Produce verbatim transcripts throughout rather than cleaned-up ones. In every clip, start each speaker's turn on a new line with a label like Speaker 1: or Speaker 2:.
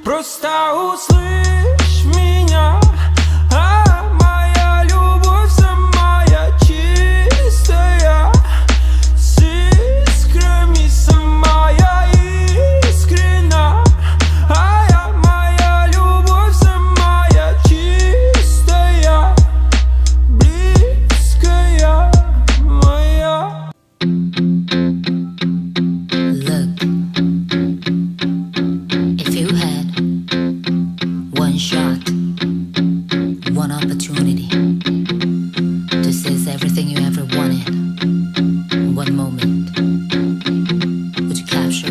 Speaker 1: Просто услышь меня, а моя любовь самая чистая, с искрами самая искренна. А я, моя любовь самая чистая, близкая моя.
Speaker 2: Look, if you had one shot, one opportunity to seize everything you ever wanted, one moment, would you capture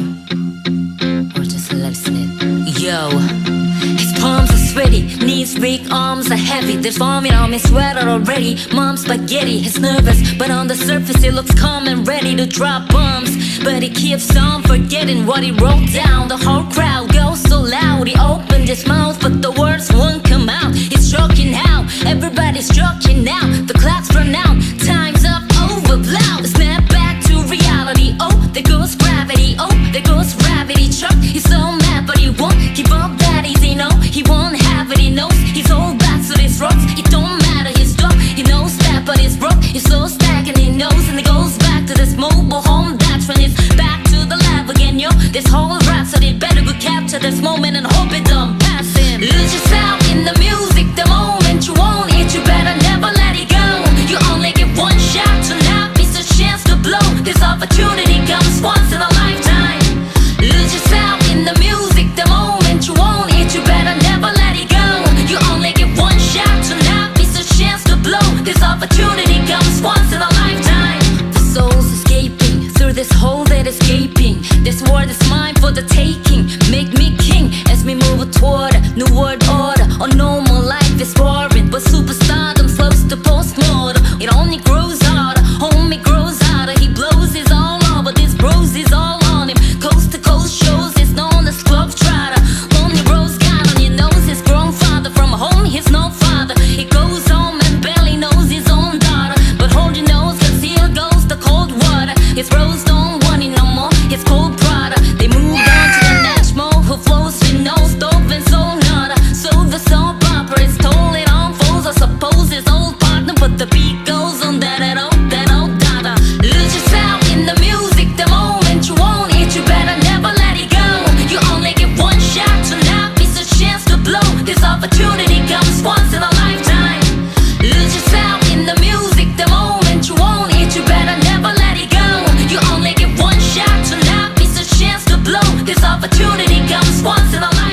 Speaker 2: or just let it slip? Yo, his palms are sweaty, knees weak, arms are heavy. There's vomit on me, sweater already. Mom's spaghetti, he's nervous, but on the surface he looks calm and ready to drop bombs. But he keeps on forgetting what he wrote down. The whole crowd goes so loud. He opened his mouth, but the words won't come out. He's choking now, everybody's choking now. The clock's run out, time's up, over, blow. Snap back to reality. Oh, there goes gravity. Oh, there goes gravity. Chuck, he's so mad, but he won't give up that easy. No, he won't have it. He knows he's all back to his rocks. It don't matter, he's stuck. He knows that, but he's broke. He's so stagnant, he knows, and he goes back to this mobile home. That's when he's back to the lab again, yo. This whole rhapsody better go capture this moment and hope it don't pass him. Lose yourself in the music, the moment you own it, you better never let it go. You only get one shot to not miss a chance to blow. This opportunity comes once in a lifetime. Lose yourself in the music, the moment you own it, you better never let it go. You only get one shot to not miss a chance to blow. This opportunity comes once in a lifetime. The soul's escaping through this hole that is gaping. This world is mine for the taking. Make me king as we move toward a new world order. Or normal life is boring, but superstardom slows to postmortem. It only grows harder, homie grows harder. He blows his all over, this bros is all on him. Coast to coast shows, he's known as Club Trotter. Lonely Rose got on your nose, his grown father. From home, he's no father. He goes home and barely knows his own daughter. But hold your nose, cause here goes the cold water. His rose don't want it no more, his cold Prada. They moved on to the Nashmo, who flows with no stove and so nada. So the soap opera is told, it unfolds. I suppose his old partner, but the beat goes on that that oh, that oh, dada. Lose yourself in the music, the moment you own it, you better never let it go. You only get one shot to not miss a chance to blow. This opportunity comes once in a lifetime. Lose yourself in the music, the moment you own it, you better never let it go. You only get one shot to not miss a chance to blow. This opportunity comes once in a lifetime.